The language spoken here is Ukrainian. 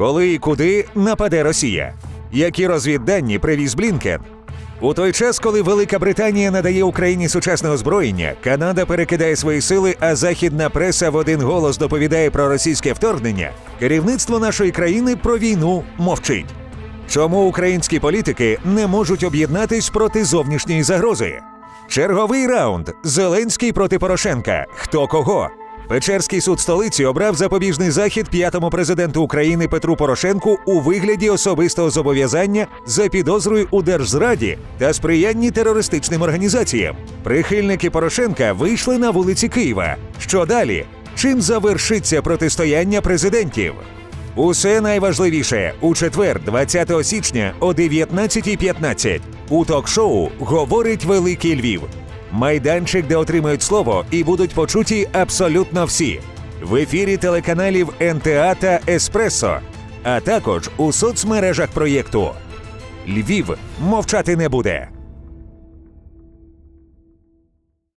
Коли і куди нападе Росія? Які розвіддані привіз Блінкен? У той час, коли Велика Британія надає Україні сучасне озброєння, Канада перекидає свої сили, а західна преса в один голос доповідає про російське вторгнення, керівництво нашої країни про війну мовчить. Чому українські політики не можуть об'єднатись проти зовнішньої загрози? Черговий раунд. Зеленський проти Порошенка. Хто кого? Печерський суд столиці обрав запобіжний захід п'ятому президенту України Петру Порошенку у вигляді особистого зобов'язання за підозрою у держзраді та сприянні терористичним організаціям. Прихильники Порошенка вийшли на вулиці Києва. Що далі? Чим завершиться протистояння президентів? Усе найважливіше у четвер, 20 січня о 19:15 у ток-шоу «Говорить Великий Львів». Майданчик, де отримають слово і будуть почуті абсолютно всі. В ефірі телеканалів НТА та Еспресо, а також у соцмережах проєкту. Львів мовчати не буде.